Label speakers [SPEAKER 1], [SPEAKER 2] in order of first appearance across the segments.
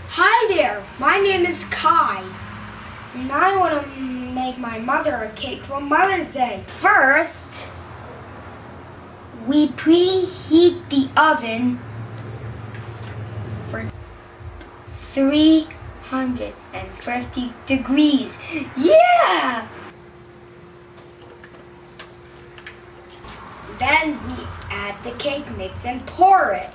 [SPEAKER 1] Hi there, my name is Kai, and I want to make my mother a cake for Mother's Day. First, we preheat the oven for 350 degrees. Yeah! Then we add the cake mix and pour it.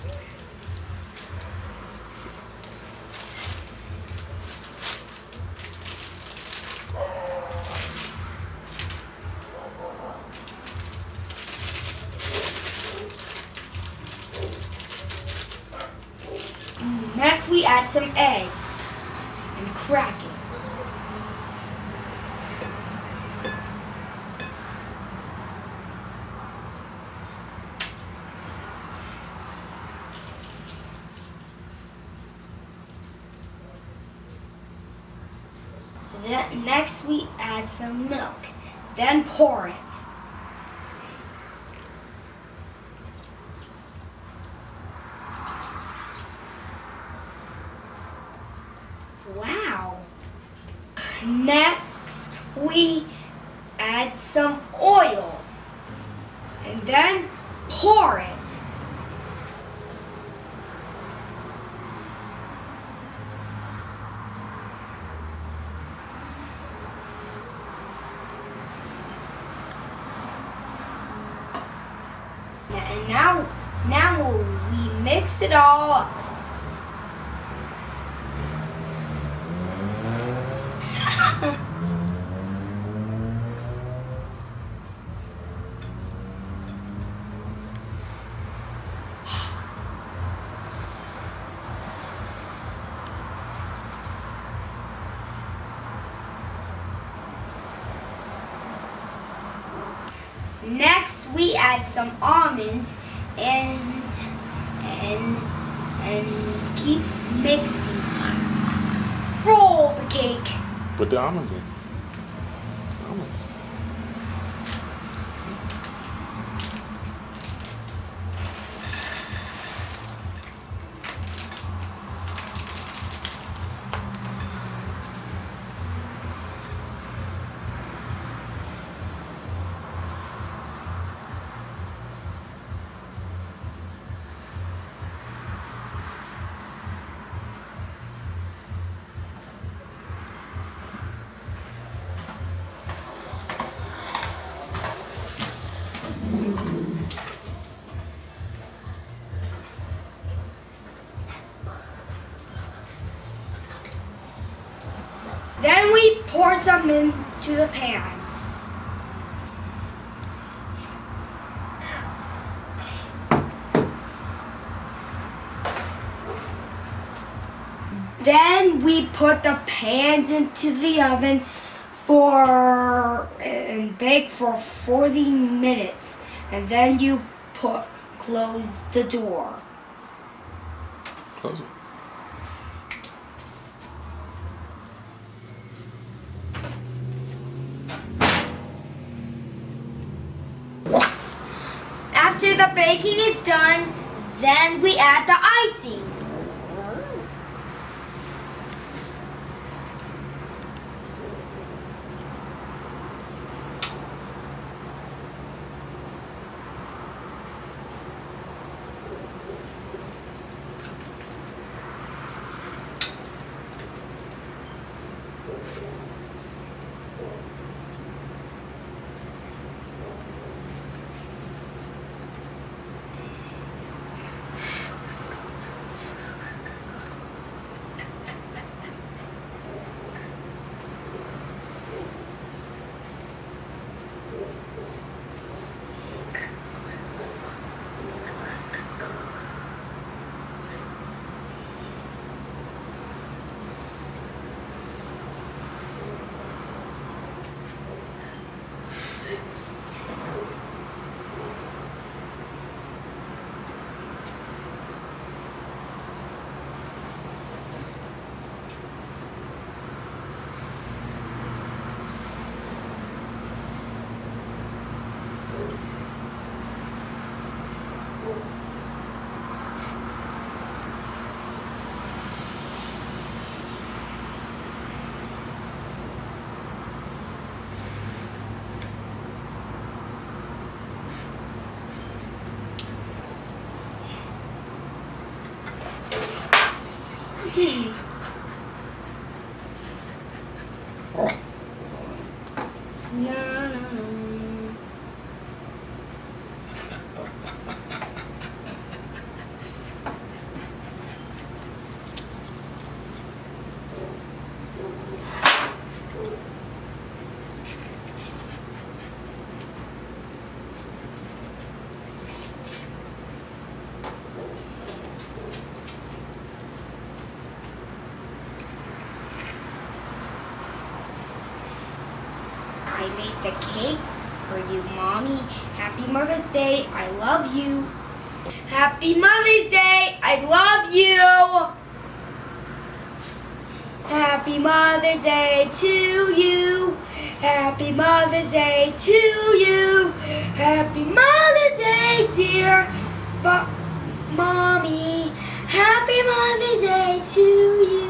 [SPEAKER 1] Next, we add some eggs and crack it. Next, we add some milk, then pour it. Wow! Next, we add some oil and then pour it. And now we mix it all up. Next, we add some almonds and keep mixing. Roll the cake.
[SPEAKER 2] Put the almonds in. Almonds.
[SPEAKER 1] Then we pour some into the pans. Then we put the pans into the oven and bake for 40 minutes. And then you close the door.
[SPEAKER 2] Close it.
[SPEAKER 1] After the baking is done, then we add the icing. No, no, no. I made the cake for you, Mommy. Happy Mother's Day. I love you. Happy Mother's Day. I love you. Happy Mother's Day to you. Happy Mother's Day to you. Happy Mother's Day, dear Mommy. Happy Mother's Day to you.